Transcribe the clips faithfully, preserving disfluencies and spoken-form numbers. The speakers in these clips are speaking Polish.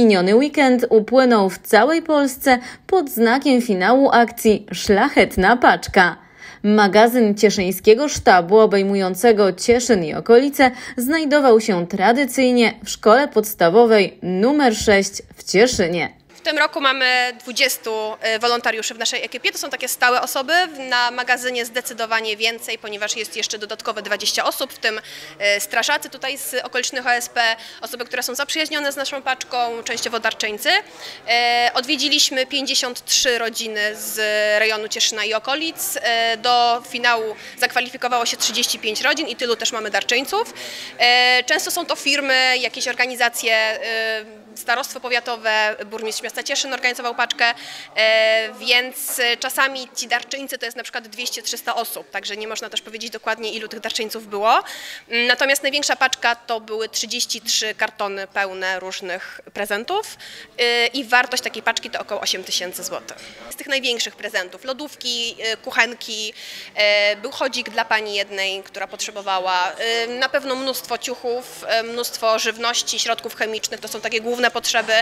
Miniony weekend upłynął w całej Polsce pod znakiem finału akcji Szlachetna Paczka. Magazyn cieszyńskiego sztabu obejmującego Cieszyn i okolice znajdował się tradycyjnie w szkole podstawowej numer sześć w Cieszynie. W tym roku mamy dwudziestu wolontariuszy w naszej ekipie. To są takie stałe osoby. Na magazynie zdecydowanie więcej, ponieważ jest jeszcze dodatkowe dwadzieścia osób, w tym strażacy tutaj z okolicznych O S P, osoby, które są zaprzyjaźnione z naszą paczką, częściowo darczyńcy. Odwiedziliśmy pięćdziesiąt trzy rodziny z rejonu Cieszyna i okolic. Do finału zakwalifikowało się trzydzieści pięć rodzin i tylu też mamy darczyńców. Często są to firmy, jakieś organizacje, starostwo powiatowe, burmistrz miasta Cieszyn organizował paczkę, więc czasami ci darczyńcy to jest na przykład dwieście trzysta osób, także nie można też powiedzieć dokładnie, ilu tych darczyńców było. Natomiast największa paczka to były trzydzieści trzy kartony pełne różnych prezentów i wartość takiej paczki to około osiem tysięcy złotych. Z tych największych prezentów lodówki, kuchenki, był chodzik dla pani jednej, która potrzebowała, na pewno mnóstwo ciuchów, mnóstwo żywności, środków chemicznych, to są takie główne potrzeby.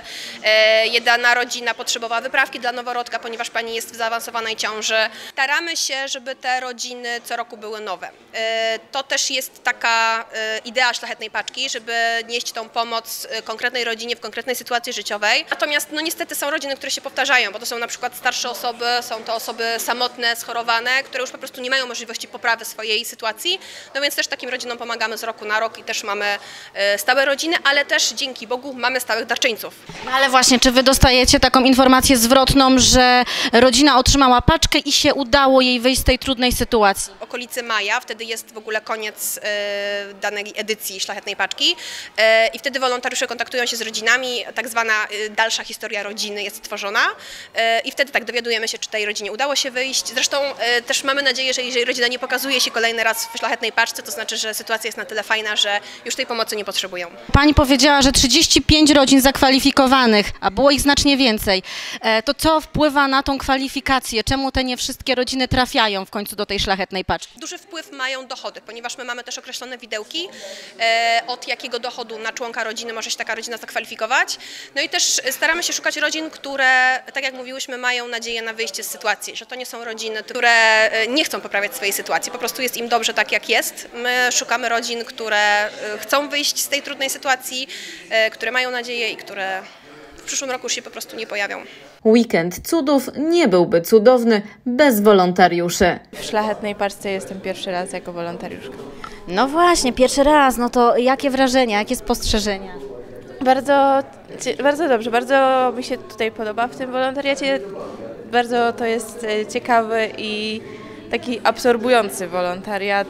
Jedna rodzina potrzebowała wyprawki dla noworodka, ponieważ pani jest w zaawansowanej ciąży. Staramy się, żeby te rodziny co roku były nowe. To też jest taka idea Szlachetnej Paczki, żeby nieść tą pomoc konkretnej rodzinie w konkretnej sytuacji życiowej. Natomiast no niestety są rodziny, które się powtarzają, bo to są na przykład starsze osoby, są to osoby samotne, schorowane, które już po prostu nie mają możliwości poprawy swojej sytuacji. No więc też takim rodzinom pomagamy z roku na rok i też mamy stałe rodziny, ale też dzięki Bogu mamy stałych darczyńców. Ale właśnie, czy wy dostajecie taką informację zwrotną, że rodzina otrzymała paczkę i się udało jej wyjść z tej trudnej sytuacji? W okolicy maja, wtedy jest w ogóle koniec e, danej edycji Szlachetnej Paczki e, i wtedy wolontariusze kontaktują się z rodzinami, tak zwana e, dalsza historia rodziny jest tworzona e, i wtedy tak dowiadujemy się, czy tej rodzinie udało się wyjść. Zresztą e, też mamy nadzieję, że jeżeli rodzina nie pokazuje się kolejny raz w Szlachetnej Paczce, to znaczy, że sytuacja jest na tyle fajna, że już tej pomocy nie potrzebują. Pani powiedziała, że trzydzieści pięć rodzin zakwalifikowanych, a było ich znacznie więcej. To co wpływa na tą kwalifikację? Czemu te nie wszystkie rodziny trafiają w końcu do tej Szlachetnej Paczki? Duży wpływ mają dochody, ponieważ my mamy też określone widełki, od jakiego dochodu na członka rodziny może się taka rodzina zakwalifikować. No i też staramy się szukać rodzin, które, tak jak mówiłyśmy, mają nadzieję na wyjście z sytuacji, że to nie są rodziny, które nie chcą poprawiać swojej sytuacji, po prostu jest im dobrze tak, jak jest. My szukamy rodzin, które chcą wyjść z tej trudnej sytuacji, które mają nadzieję i które w przyszłym roku już się po prostu nie pojawią. Weekend cudów nie byłby cudowny bez wolontariuszy. W Szlachetnej Paczce jestem pierwszy raz jako wolontariuszka. No właśnie, pierwszy raz, no to jakie wrażenia, jakie spostrzeżenia? Bardzo, bardzo dobrze, bardzo mi się tutaj podoba w tym wolontariacie. Bardzo to jest ciekawy i taki absorbujący wolontariat,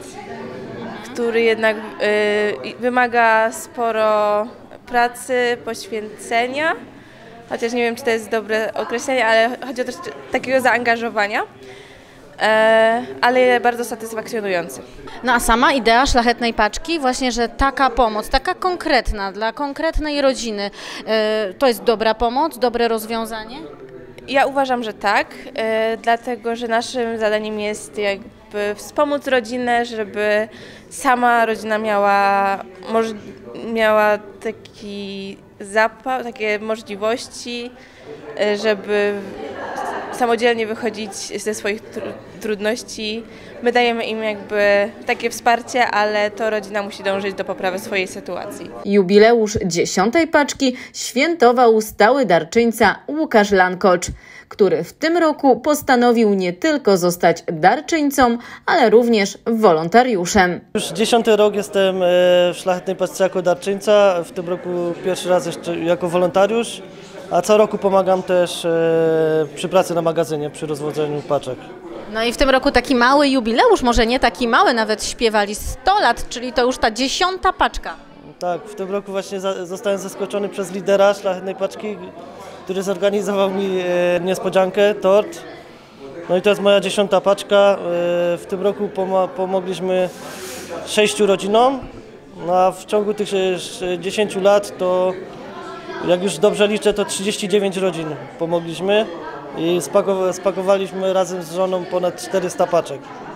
który jednak y, wymaga sporo pracy, poświęcenia, chociaż nie wiem, czy to jest dobre określenie, ale chodzi o też takiego zaangażowania, e, ale bardzo satysfakcjonujący. No a sama idea Szlachetnej Paczki, właśnie, że taka pomoc, taka konkretna, dla konkretnej rodziny, e, to jest dobra pomoc, dobre rozwiązanie? Ja uważam, że tak, e, dlatego że naszym zadaniem jest jakby wspomóc rodzinę, żeby sama rodzina miała, może, miała taki zapał, takie możliwości, e, żeby samodzielnie wychodzić ze swoich tr trudności. My dajemy im jakby takie wsparcie, ale to rodzina musi dążyć do poprawy swojej sytuacji. Jubileusz dziesiątej paczki świętował stały darczyńca Łukasz Lankocz, który w tym roku postanowił nie tylko zostać darczyńcą, ale również wolontariuszem. Już dziesiąty rok jestem w Szlachetnej Paczce jako darczyńca, w tym roku pierwszy raz jeszcze jako wolontariusz, a co roku pomagam też przy pracy na magazynie, przy rozwodzeniu paczek. No i w tym roku taki mały jubileusz, może nie taki mały, nawet śpiewali sto lat, czyli to już ta dziesiąta paczka. Tak, w tym roku właśnie zostałem zaskoczony przez lidera Szlachetnej Paczki, który zorganizował mi niespodziankę, tort. No i to jest moja dziesiąta paczka. W tym roku pomogliśmy sześciu rodzinom, no a w ciągu tych dziesięciu lat to, jak już dobrze liczę, to trzydzieści dziewięć rodzin pomogliśmy i spakowaliśmy razem z żoną ponad czterysta paczek.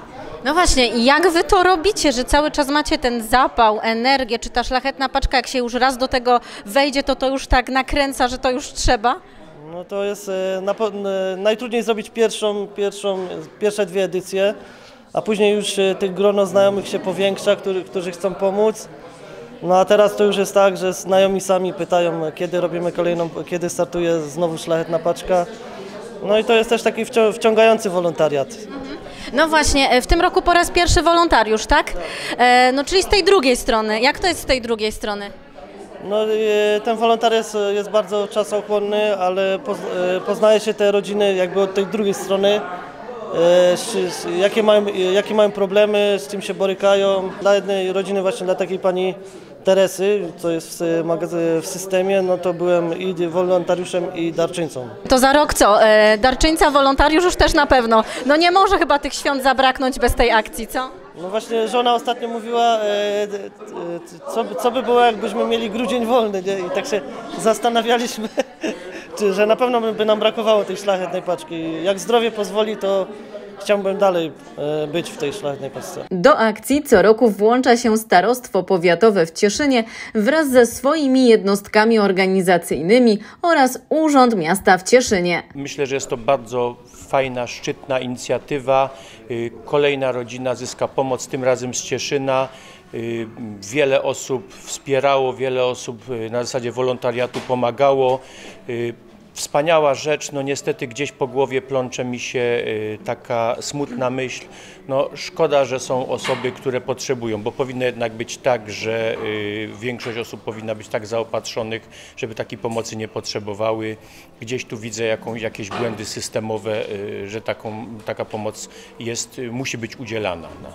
No właśnie, i jak wy to robicie, że cały czas macie ten zapał, energię, czy ta szlachetna paczka, jak się już raz do tego wejdzie, to to już tak nakręca, że to już trzeba? No to jest e, na, e, najtrudniej zrobić pierwszą, pierwszą, pierwsze dwie edycje, a później już e, tych grono znajomych się powiększa, który, którzy chcą pomóc. No a teraz to już jest tak, że znajomi sami pytają, kiedy robimy kolejną, kiedy startuje znowu szlachetna paczka. No i to jest też taki wciągający wolontariat. No właśnie, w tym roku po raz pierwszy wolontariusz, tak? E, no czyli z tej drugiej strony. Jak to jest z tej drugiej strony? No ten wolontariat jest, jest bardzo czasochłonny, ale poznaje się te rodziny jakby od tej drugiej strony. Jakie mają, jakie mają problemy, z czym się borykają. Dla jednej rodziny, właśnie dla takiej pani Teresy, co jest w, magazynie, w systemie, no to byłem i wolontariuszem, i darczyńcą. To za rok co? E, darczyńca, wolontariusz już też na pewno. No nie może chyba tych świąt zabraknąć bez tej akcji, co? No właśnie żona ostatnio mówiła, e, e, co, co by było, jakbyśmy mieli grudzień wolny, nie? I tak się zastanawialiśmy, czy, że na pewno by nam brakowało tej szlachetnej paczki. Jak zdrowie pozwoli, to chciałbym dalej być w tej szlachetnej paczce. Do akcji co roku włącza się Starostwo Powiatowe w Cieszynie wraz ze swoimi jednostkami organizacyjnymi oraz Urząd Miasta w Cieszynie. Myślę, że jest to bardzo fajna, szczytna inicjatywa. Kolejna rodzina zyska pomoc, tym razem z Cieszyna. Wiele osób wspierało, wiele osób na zasadzie wolontariatu pomagało. Wspaniała rzecz, no niestety gdzieś po głowie plącze mi się y, taka smutna myśl, no szkoda, że są osoby, które potrzebują, bo powinno jednak być tak, że y, większość osób powinna być tak zaopatrzonych, żeby takiej pomocy nie potrzebowały. Gdzieś tu widzę jakąś, jakieś błędy systemowe, y, że taką, taka pomoc jest, y, musi być udzielana. No.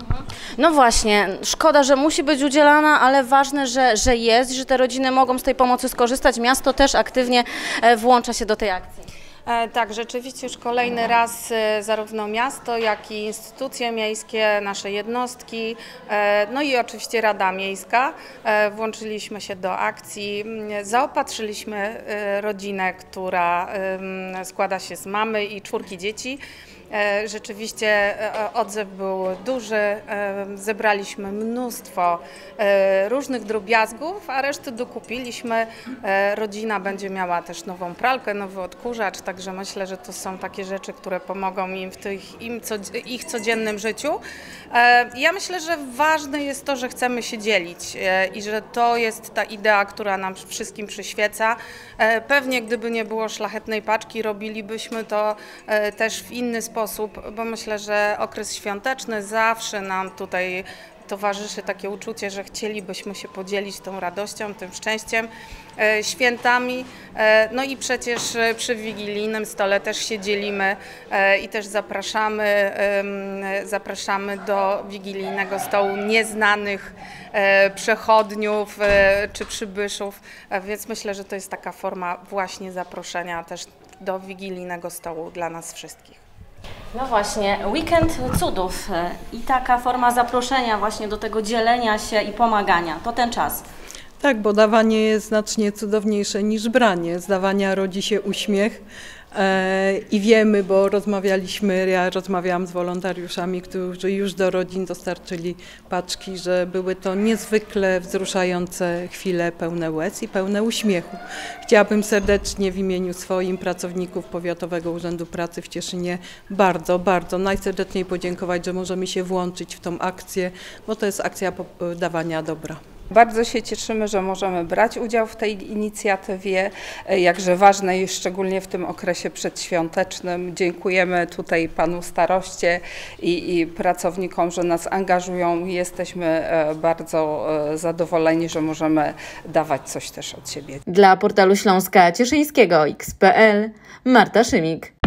No właśnie, szkoda, że musi być udzielana, ale ważne, że, że jest, że te rodziny mogą z tej pomocy skorzystać. Miasto też aktywnie włącza się do tej akcji. Tak, rzeczywiście już kolejny raz zarówno miasto, jak i instytucje miejskie, nasze jednostki, no i oczywiście Rada Miejska włączyliśmy się do akcji. Zaopatrzyliśmy rodzinę, która składa się z mamy i czwórki dzieci. Rzeczywiście odzew był duży, zebraliśmy mnóstwo różnych drobiazgów, a resztę dokupiliśmy. Rodzina będzie miała też nową pralkę, nowy odkurzacz, także myślę, że to są takie rzeczy, które pomogą im w tych, im co, ich codziennym życiu. Ja myślę, że ważne jest to, że chcemy się dzielić i że to jest ta idea, która nam wszystkim przyświeca. Pewnie gdyby nie było szlachetnej paczki, robilibyśmy to też w inny sposób. Bo myślę, że okres świąteczny zawsze nam tutaj towarzyszy takie uczucie, że chcielibyśmy się podzielić tą radością, tym szczęściem, świętami. No i przecież przy wigilijnym stole też się dzielimy i też zapraszamy, zapraszamy do wigilijnego stołu nieznanych przechodniów czy przybyszów, więc myślę, że to jest taka forma właśnie zaproszenia też do wigilijnego stołu dla nas wszystkich. No właśnie, weekend cudów i taka forma zaproszenia właśnie do tego dzielenia się i pomagania, to ten czas. Tak, bo dawanie jest znacznie cudowniejsze niż branie. Z dawania rodzi się uśmiech e, i wiemy, bo rozmawialiśmy, ja rozmawiałam z wolontariuszami, którzy już do rodzin dostarczyli paczki, że były to niezwykle wzruszające chwile pełne łez i pełne uśmiechu. Chciałabym serdecznie w imieniu swoim pracowników Powiatowego Urzędu Pracy w Cieszynie bardzo, bardzo najserdeczniej podziękować, że możemy się włączyć w tą akcję, bo to jest akcja dawania dobra. Bardzo się cieszymy, że możemy brać udział w tej inicjatywie, jakże ważnej, jest szczególnie w tym okresie przedświątecznym. Dziękujemy tutaj panu staroście i, i pracownikom, że nas angażują. Jesteśmy bardzo zadowoleni, że możemy dawać coś też od siebie. Dla portalu Śląska Cieszyńskiego X kropka p l Marta Szymik.